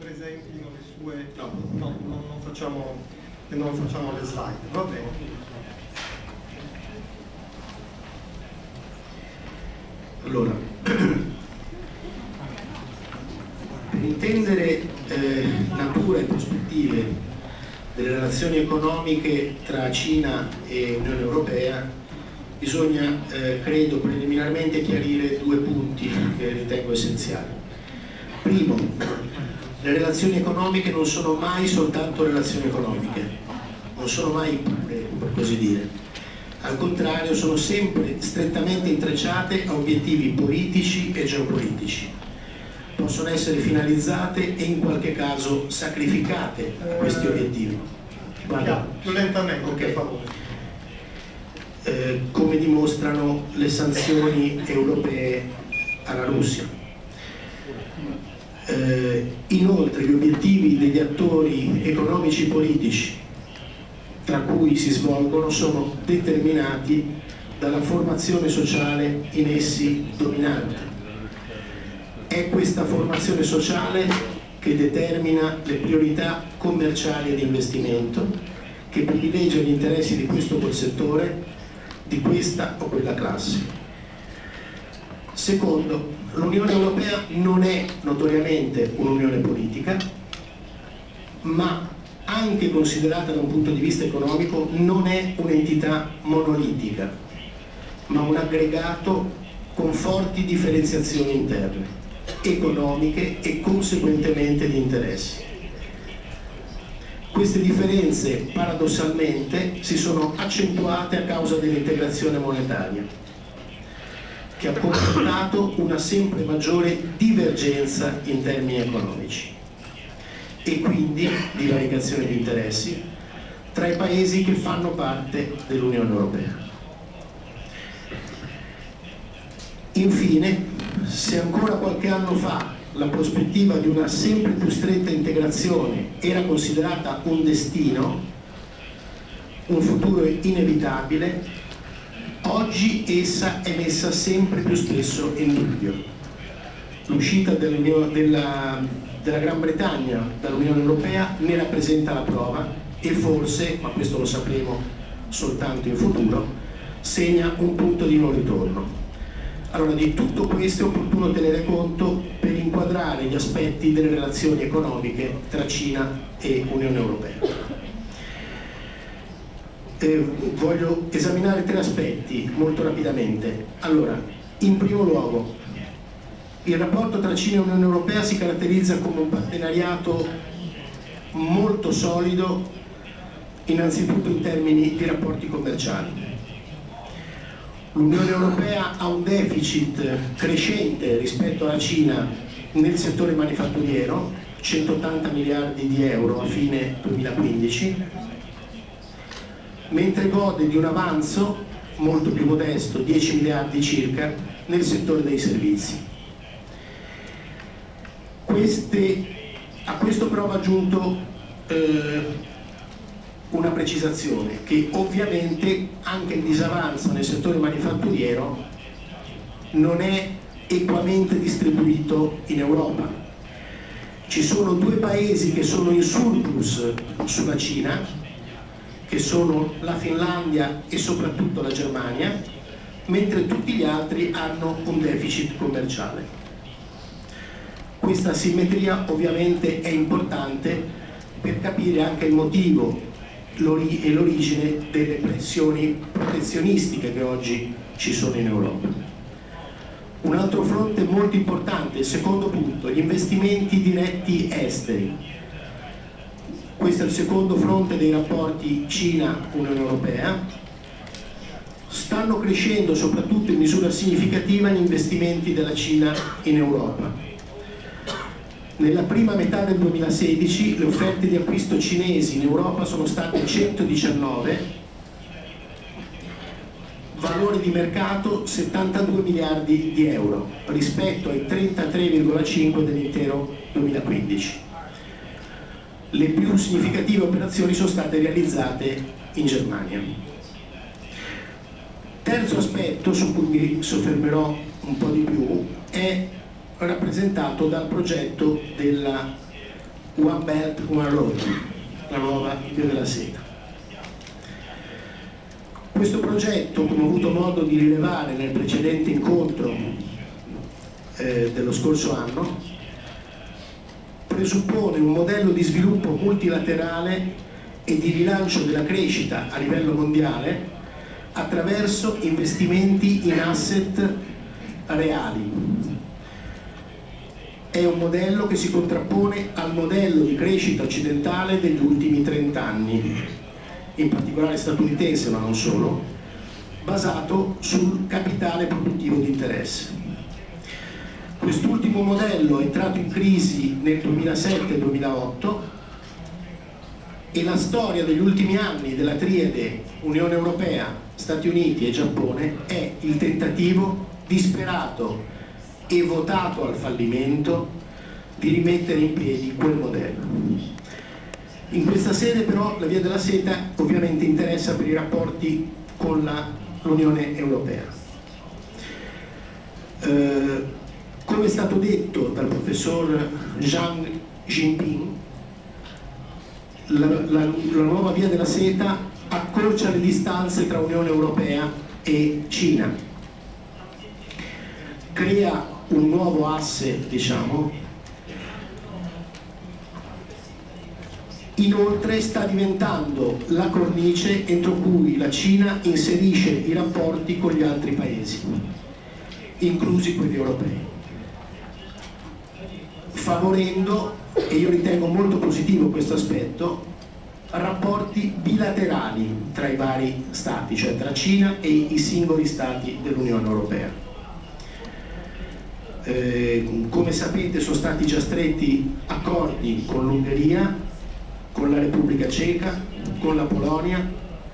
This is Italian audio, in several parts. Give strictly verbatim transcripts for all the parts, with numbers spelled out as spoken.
presentino le sue... No, no, no non, facciamo, non facciamo le slide, va bene. Allora, per intendere eh, natura e prospettive delle relazioni economiche tra Cina e Unione Europea bisogna, eh, credo, preliminarmente chiarire due punti che ritengo essenziali. Primo, le relazioni economiche non sono mai soltanto relazioni economiche, non sono mai pure, per così dire. Al contrario, sono sempre strettamente intrecciate a obiettivi politici e geopolitici. Possono essere finalizzate e in qualche caso sacrificate questi obiettivi. Vado. Più lentamente, okay. Per favore. Eh, come dimostrano le sanzioni europee alla Russia. Eh, inoltre gli obiettivi degli attori economici e politici tra cui si svolgono sono determinati dalla formazione sociale in essi dominante. È questa formazione sociale che determina le priorità commerciali e di investimento, che privilegia gli interessi di questo o quel settore, di questa o quella classe. Secondo, l'Unione Europea non è notoriamente un'unione politica, ma anche considerata da un punto di vista economico non è un'entità monolitica, ma un aggregato con forti differenziazioni interne, economiche e conseguentemente di interessi. Queste differenze paradossalmente si sono accentuate a causa dell'integrazione monetaria, che ha comportato una sempre maggiore divergenza in termini economici e quindi divaricazione di interessi tra i paesi che fanno parte dell'Unione Europea. Infine, se ancora qualche anno fa la prospettiva di una sempre più stretta integrazione era considerata un destino, un futuro inevitabile, oggi essa è messa sempre più spesso in dubbio. L'uscita della, della Gran Bretagna dall'Unione Europea ne rappresenta la prova e forse, ma questo lo sapremo soltanto in futuro, segna un punto di non ritorno. Allora, di tutto questo è opportuno tenere conto per inquadrare gli aspetti delle relazioni economiche tra Cina e Unione Europea. Eh, voglio esaminare tre aspetti molto rapidamente. Allora, in primo luogo, il rapporto tra Cina e Unione Europea si caratterizza come un partenariato molto solido, innanzitutto in termini di rapporti commerciali. L'Unione Europea ha un deficit crescente rispetto alla Cina nel settore manifatturiero, centottanta miliardi di euro a fine duemilaquindici, mentre gode di un avanzo molto più modesto, dieci miliardi circa, nel settore dei servizi. Queste, a questo però va aggiunto eh, una precisazione, che ovviamente anche il disavanzo nel settore manifatturiero non è equamente distribuito in Europa. Ci sono due paesi che sono in surplus sulla Cina, che sono la Finlandia e soprattutto la Germania, mentre tutti gli altri hanno un deficit commerciale. Questa asimmetria ovviamente è importante per capire anche il motivo e l'origine delle pressioni protezionistiche che oggi ci sono in Europa. Un altro fronte molto importante, il secondo punto, gli investimenti diretti esteri. Questo è il secondo fronte dei rapporti Cina-Unione Europea. Stanno crescendo soprattutto in misura significativa gli investimenti della Cina in Europa. Nella prima metà del duemilasedici le offerte di acquisto cinesi in Europa sono state centodiciannove, valore di mercato settantadue miliardi di euro rispetto ai trentatré virgola cinque dell'intero duemilaquindici. Le più significative operazioni sono state realizzate in Germania. Terzo aspetto su cui mi soffermerò un po' di più è rappresentato dal progetto della One Belt, One Road, la nuova Via della Seta. Questo progetto, come ho avuto modo di rilevare nel precedente incontro eh, dello scorso anno, presuppone un modello di sviluppo multilaterale e di rilancio della crescita a livello mondiale attraverso investimenti in asset reali. È un modello che si contrappone al modello di crescita occidentale degli ultimi trent'anni, in particolare statunitense ma non solo, basato sul capitale produttivo di interesse. Quest'ultimo modello è entrato in crisi nel duemilasette duemilaotto e la storia degli ultimi anni della triade Unione Europea, Stati Uniti e Giappone è il tentativo disperato e votato al fallimento di rimettere in piedi quel modello. In questa sede però la Via della Seta ovviamente interessa per i rapporti con l'Unione Europea. Eh, come è stato detto dal professor Zhang Jinping, la, la, la nuova Via della Seta accorcia le distanze tra Unione Europea e Cina, crea un nuovo asse, diciamo. Inoltre sta diventando la cornice entro cui la Cina inserisce i rapporti con gli altri paesi, inclusi quelli europei, favorendo, e io ritengo molto positivo questo aspetto, rapporti bilaterali tra i vari stati, cioè tra Cina e i singoli stati dell'Unione Europea. Eh, come sapete sono stati già stretti accordi con l'Ungheria, con la Repubblica Ceca, con la Polonia.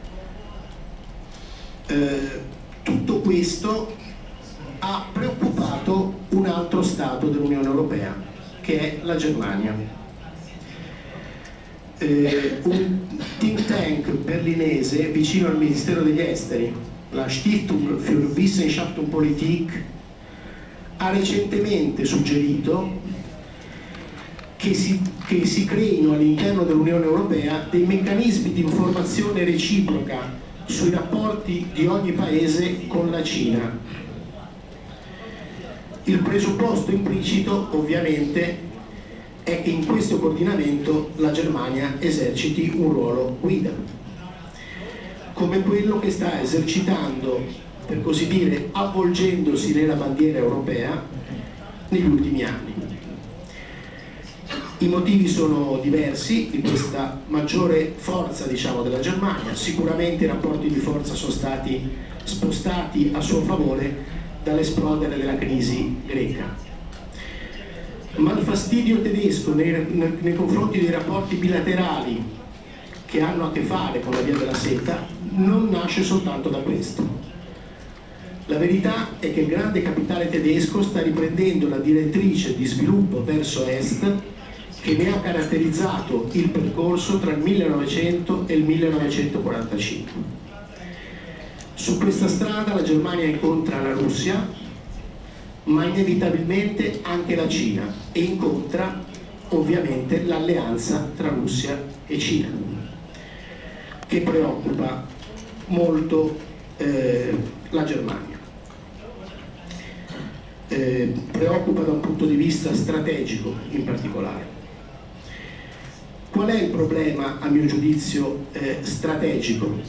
Eh, tutto questo ha preoccupato un altro Stato dell'Unione Europea, che è la Germania. Eh, un think tank berlinese vicino al Ministero degli Esteri, la Stiftung für Wissenschaft und Politik, ha recentemente suggerito che si, che si creino all'interno dell'Unione Europea dei meccanismi di informazione reciproca sui rapporti di ogni paese con la Cina. Il presupposto implicito, ovviamente, è che in questo coordinamento la Germania eserciti un ruolo guida, come quello che sta esercitando, per così dire, avvolgendosi nella bandiera europea negli ultimi anni. I motivi sono diversi di questa maggiore forza, diciamo, della Germania. Sicuramente i rapporti di forza sono stati spostati a suo favore dall'esplodere della crisi greca. Ma il fastidio tedesco nei, nei, nei confronti dei rapporti bilaterali che hanno a che fare con la Via della Seta non nasce soltanto da questo. La verità è che il grande capitale tedesco sta riprendendo la direttrice di sviluppo verso est che ne ha caratterizzato il percorso tra il millenovecento e il millenovecentoquarantacinque. Su questa strada la Germania incontra la Russia, ma inevitabilmente anche la Cina, e incontra ovviamente l'alleanza tra Russia e Cina, che preoccupa molto eh, la Germania. Eh, preoccupa da un punto di vista strategico in particolare. Qual è il problema, a mio giudizio, eh, strategico?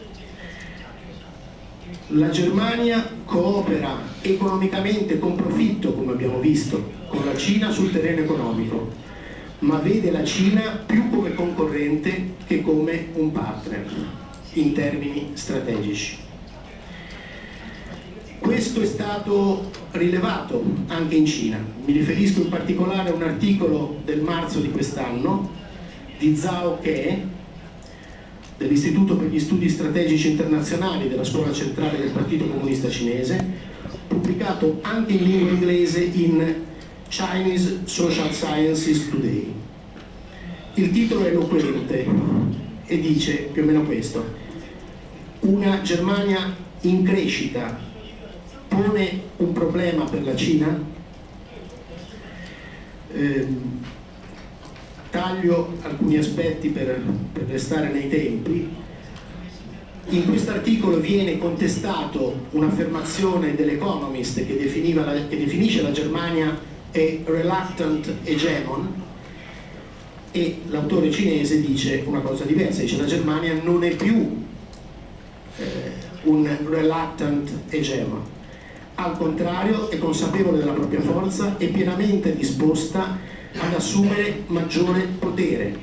La Germania coopera economicamente con profitto, come abbiamo visto, con la Cina sul terreno economico, ma vede la Cina più come concorrente che come un partner in termini strategici. Questo è stato rilevato anche in Cina. Mi riferisco in particolare a un articolo del marzo di quest'anno di Zhao Ke, dell'Istituto per gli Studi Strategici Internazionali della Scuola Centrale del Partito Comunista Cinese, pubblicato anche in lingua inglese in Chinese Social Sciences Today. Il titolo è eloquente e dice più o meno questo: una Germania in crescita pone un problema per la Cina? Eh, taglio alcuni aspetti per, per restare nei tempi. In questo articolo viene contestato un'affermazione dell'Economist che, definiva la, che definisce la Germania a reluctant hegemon, e l'autore cinese dice una cosa diversa, dice la Germania non è più eh, un reluctant hegemon, al contrario è consapevole della propria forza e pienamente disposta ad assumere maggiore potere.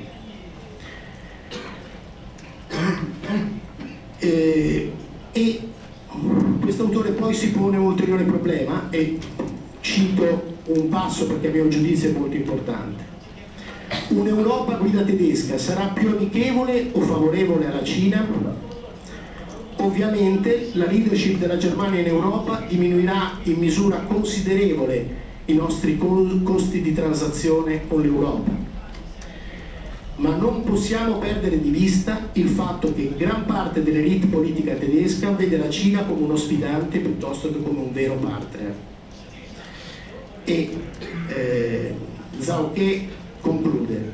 Eh, e questo autore poi si pone un ulteriore problema, e cito un passo perché a mio giudizio è molto importante. Un'Europa a guida tedesca sarà più amichevole o favorevole alla Cina? Ovviamente la leadership della Germania in Europa diminuirà in misura considerevole i nostri costi di transazione con l'Europa, ma non possiamo perdere di vista il fatto che gran parte dell'elite politica tedesca vede la Cina come uno sfidante piuttosto che come un vero partner. E eh, Zhao Ke conclude: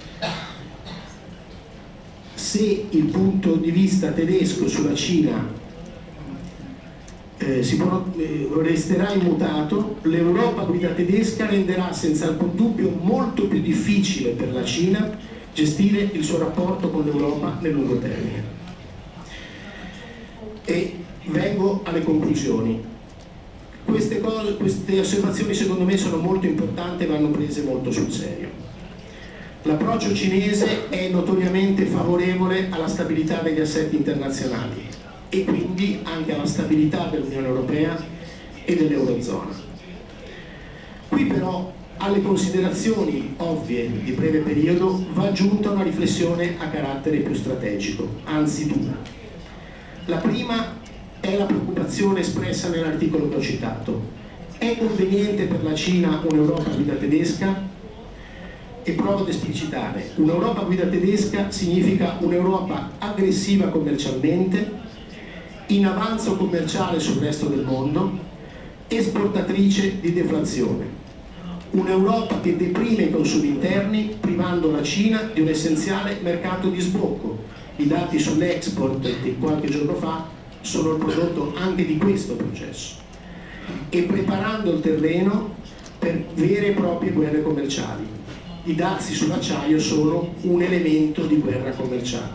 se il punto di vista tedesco sulla Cina eh, si può, eh, resterà immutato, l'Europa guida tedesca renderà senza alcun dubbio molto più difficile per la Cina gestire il suo rapporto con l'Europa nel lungo termine. E vengo alle conclusioni. Queste, cose, queste osservazioni secondo me sono molto importanti e vanno prese molto sul serio. L'approccio cinese è notoriamente favorevole alla stabilità degli assetti internazionali e quindi anche alla stabilità dell'Unione Europea e dell'Eurozona. Qui però alle considerazioni ovvie di breve periodo va aggiunta una riflessione a carattere più strategico, anzi due. La prima è la preoccupazione espressa nell'articolo che ho citato. È conveniente per la Cina un'Europa a guida tedesca? E provo ad esplicitare. Un'Europa a guida tedesca significa un'Europa aggressiva commercialmente, in avanzo commerciale sul resto del mondo, esportatrice di deflazione. Un'Europa che deprime i consumi interni, privando la Cina di un essenziale mercato di sbocco. I dati sull'export di qualche giorno fa sono il prodotto anche di questo processo. E preparando il terreno per vere e proprie guerre commerciali. I dazi sull'acciaio sono un elemento di guerra commerciale.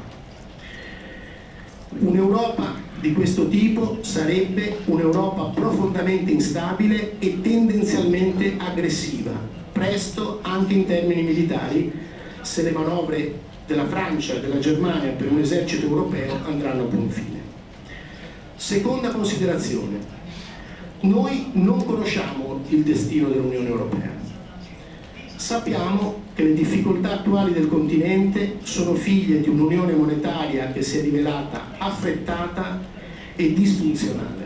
Un'Europa di questo tipo sarebbe un'Europa profondamente instabile e tendenzialmente aggressiva, presto anche in termini militari, se le manovre della Francia e della Germania per un esercito europeo andranno a buon fine. Seconda considerazione: noi non conosciamo il destino dell'Unione Europea. Sappiamo che le difficoltà attuali del continente sono figlie di un'unione monetaria che si è rivelata affrettata e disfunzionale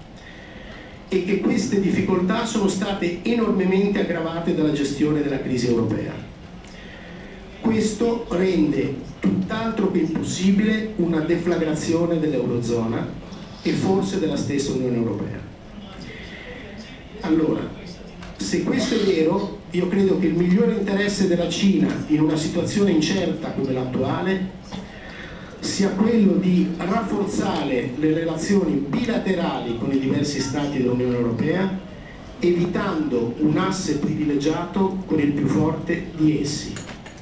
e che queste difficoltà sono state enormemente aggravate dalla gestione della crisi europea. Questo rende tutt'altro che impossibile una deflagrazione dell'Eurozona e forse della stessa Unione Europea. Allora, se questo è vero, io credo che il migliore interesse della Cina in una situazione incerta come l'attuale sia quello di rafforzare le relazioni bilaterali con i diversi stati dell'Unione Europea, evitando un asse privilegiato con il più forte di essi.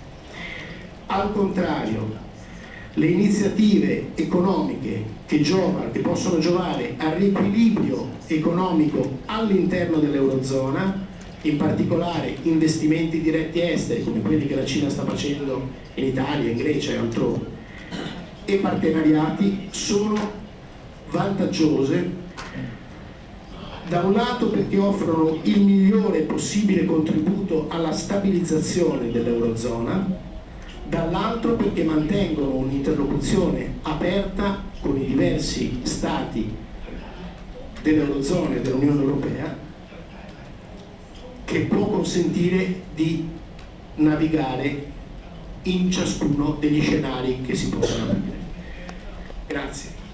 Al contrario, le iniziative economiche che, giovano, che possono giovare al riequilibrio economico all'interno dell'Eurozona, in particolare investimenti diretti esteri come quelli che la Cina sta facendo in Italia, in Grecia e altrove, e partenariati, sono vantaggiose da un lato perché offrono il migliore possibile contributo alla stabilizzazione dell'Eurozona, dall'altro perché mantengono un'interlocuzione aperta con i diversi stati dell'Eurozona e dell'Unione Europea, che può consentire di navigare in ciascuno degli scenari che si possono aprire. Grazie.